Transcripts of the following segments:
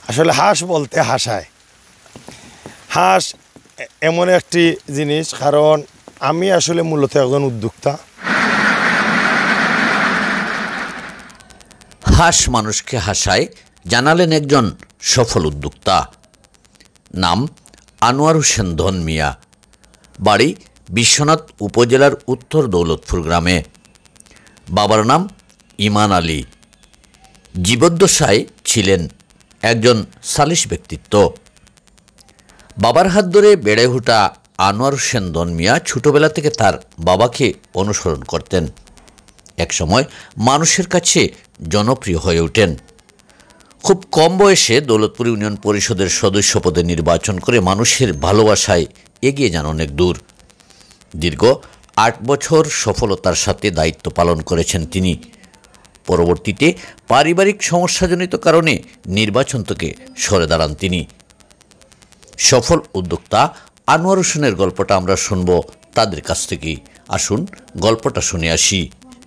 আসলে হাঁস বলতে হাসায়। হাঁস এমন একটি জিনিস, কারণ আমি আসলে মূলত একজন উদ্যোক্তা। হাঁস মানুষকে হাসায় জানালেন একজন সফল উদ্যোক্তা। নাম আনোয়ার হোসেন ধন মিয়া, বাড়ি বিশ্বনাথ উপজেলার উত্তর দৌলতপুর গ্রামে। বাবার নাম ইমান আলী। জীবদ্দশায় ছিলেন একজন সালিশ ব্যক্তিত্ব। বাবার হাত ধরে বেড়ে ওঠা আনোয়ার হোসেন ধন মিয়া ছোটবেলা থেকে তার বাবাকে অনুসরণ করতেন। একসময় মানুষের কাছে জনপ্রিয় হয়ে ওঠেন। খুব কম বয়সে দৌলতপুর ইউনিয়ন পরিষদের সদস্য পদে নির্বাচন করে মানুষের ভালোবাসায় এগিয়ে যান অনেক দূর। দীর্ঘ 8 বছর সফলতার সাথে দায়িত্ব পালন করেছেন তিনি। পরবর্তীতে পারিবারিক সমস্যাজনিত কারণে নির্বাচন থেকে সরে দাঁড়ান তিনি। সফল উদ্যোক্তা আনোয়ার হোসেনের গল্পটা আমরা শুনব তাদের কাছ থেকেই। আসুন গল্পটা শুনে আসি।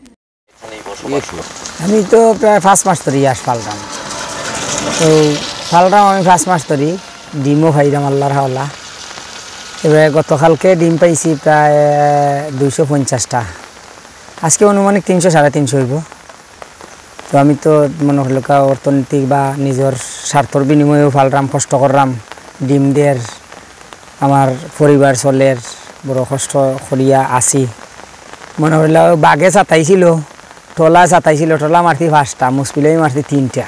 আমি তো প্রায় 5 মাস ধরে হাঁস পালতাম। তো পালতাম আমি 5 মাস ধরে, ডিমও খাইতাম আল্লাহর হাওলা। এবারে গতকালকে ডিম পাইছি প্রায় 250টা, আজকে অনুমানিক 300-350 হইব। তো আমি তো মনে হল অর্থনৈতিক বা নিজের স্বার্থর বিনিময়েও পালতাম, কষ্ট করলাম ডিম দের, আমার পরিবার চলের বড় কষ্ট করিয়া আসি। মনে হইল বাঘে চাতাইছিল, টলা চাতাইছিল, টলা মারতি 5টা, মুসপিলাই মারতি 3টা।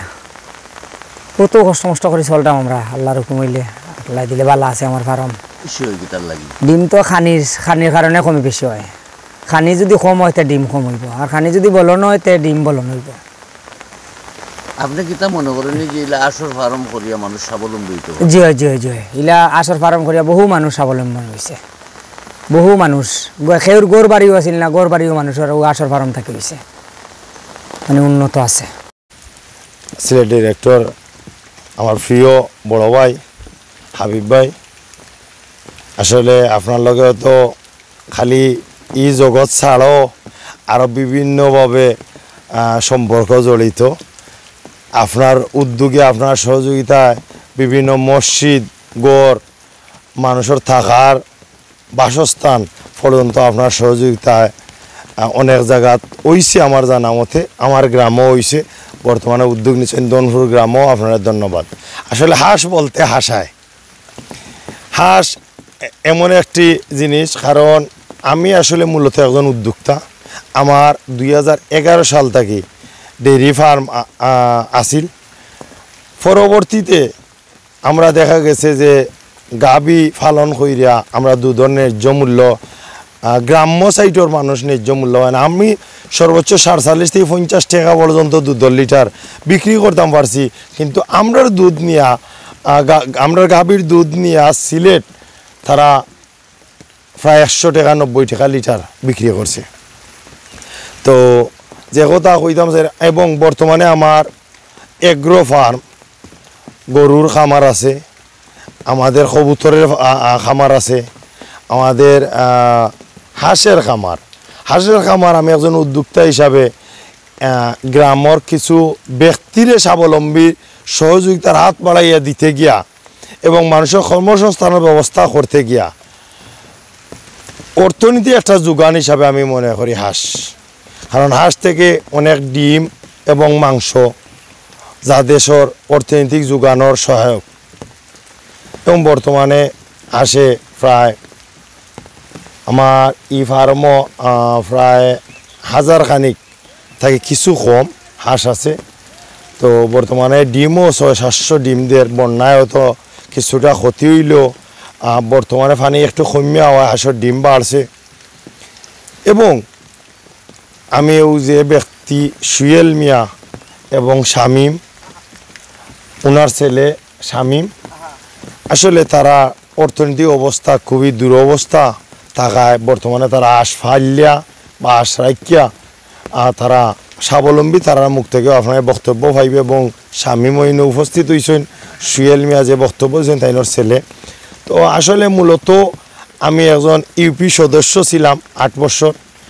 কত কষ্ট মষ্ট করে চলতাম আমরা। আল্লাহর হুকুম হইলে আল্লাহ দিলে ভালো আছে আমার ফার্ম। ডিম তো খানির কারণে কমে বেশি হয়। খানি যদি কম হয় তে ডিম কম হইব, আর খানি যদি বলন হয় তে ডিম বলন হইব। আপনি কি তা মনে করেন যে ইলা আসর ফার্ম করিয়া মানুষ স্বাবলম্বী হইতো? জি ইলা আসর ফার্ম করিয়া বহু মানুষ স্বাবলম্বী হয়েছে। বহু মানুষ খেউর গোর বাড়িও আছিল না, গোর বাড়িও মানুষের আসর ফার্ম থাকে হয়েছে, মানে উন্নত আছে। সিলেট ডিরেক্টর আমার প্রিয় বড় ভাই হাবিব ভাই, আসলে আপনার লগে তো খালি ই জগৎ ছাড়াও আরও বিভিন্নভাবে সম্পর্ক জড়িত। আপনার উদ্যোগে, আপনার সহযোগিতায় বিভিন্ন মসজিদ, গড়, মানুষের থাকার বাসস্থান পর্যন্ত আপনার সহযোগিতায় অনেক জায়গাত হইছে আমার জানা মতে। আমার গ্রামও হইছে, বর্তমানে উদ্যোগ নিচ্ছেন দনপুর গ্রামও। আপনার ধন্যবাদ। আসলে হাঁস বলতে হাসায়। হাঁস এমন একটি জিনিস, কারণ আমি আসলে মূলত একজন উদ্যোক্তা। আমার 2011 সাল থেকে ডেইরি ফার্ম আসিল। পরবর্তীতে আমরা দেখা গেছে যে গাভী পালন কইরা আমরা দুধের ন্যায্য মূল্য, গ্রাম্য সাইটের মানুষ ন্যায্য মূল্য হয় না। আমি সর্বোচ্চ 47 থেকে 50 টাকা পর্যন্ত দুধের লিটার বিক্রি করতাম পারছি, কিন্তু আমরার দুধ নিয়ে, আমরার গাভীর দুধ নিয়ে সিলেট তারা প্রায় 100 টাকা 90 টাকা লিটার বিক্রি করছে। তো যে কথা কইতাম যে, এবং বর্তমানে আমার এগ্রো ফার্ম, গরুর খামার আছে, আমাদের কবুতরের খামার আছে, আমাদের হাঁসের খামার। আমি একজন উদ্যোক্তা হিসাবে গ্রামের কিছু ব্যক্তির স্বাবলম্বী সহযোগিতার হাত বাড়াইয়া দিতে গিয়া এবং মানুষের কর্মসংস্থানের ব্যবস্থা করতে গিয়া অর্থনীতি একটা যোগান হিসাবে আমি মনে করি হাঁস। কারণ হাঁস থেকে অনেক ডিম এবং মাংস যা দেশের অর্থনৈতিক যোগানোর সহায়ক। এবং বর্তমানে হাঁসে প্রায় আমার ই ফার্মও প্রায় 1000 খানিক থেকে কিছু কম হাঁস আছে। তো বর্তমানে ডিমও 600-700 ডিম দের, বন্যায় তো কিছুটা ক্ষতি হইল, বর্তমানে পানি একটু কমিয়া হওয়া হাঁসের ডিম বাড়ছে। এবং আমি যে ব্যক্তি সুয়েল মিয়া এবং শামীম, ওনার ছেলে শামীম, আসলে তারা অর্থনৈতিক অবস্থা খুবই দুরবস্থা থাকায় বর্তমানে তারা হাঁস ফাইলিয়া বা হাঁস রাখিয়া তারা স্বাবলম্বী। তারা মুখ থেকেও আপনার বক্তব্য পাইবে। এবং শামীম ওইনে উপস্থিত হয়েছেন, সুয়েল মিয়া যে বক্তব্য হয়েছেন তাইনোর ছেলে। তো আসলে মূলত আমি একজন ইউপি সদস্য ছিলাম 8 বছর।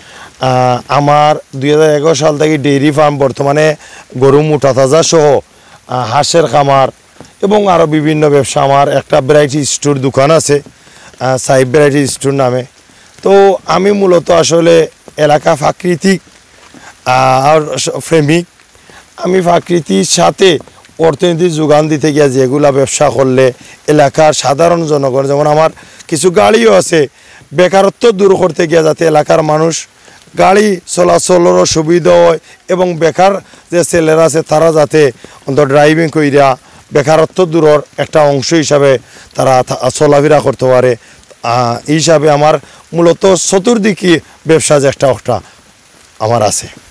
আমার 2011 সাল থেকে ডেইরি ফার্ম, বর্তমানে গরু মোটা তাজা সহ হাঁসের খামার এবং আরও বিভিন্ন ব্যবসা। আমার একটা ভ্যারাইটি স্টোর দোকান আছে, সাইব ভ্যারাইটি স্টোর নামে। তো আমি মূলত আসলে এলাকা প্রাকৃতিক আর প্রেমিক। আমি প্রাকৃতির সাথে অর্থনীতির যোগান দিতে গিয়ে যেগুলা ব্যবসা করলে এলাকার সাধারণ জনগণ, যেমন আমার কিছু গাড়িও আছে, বেকারত্ব দূর করতে গিয়ে যাতে এলাকার মানুষ গাড়ি চলাচলেরও সুবিধা হয় এবং বেকার যে ছেলেরা আছে তারা যাতে অন্তত ড্রাইভিং কইরা বেকারত্ব দূরের একটা অংশ হিসাবে তারা চলাফেরা করতে পারে। এই হিসাবে আমার মূলত চতুর্দিকে ব্যবসা যে একটা আমার আছে।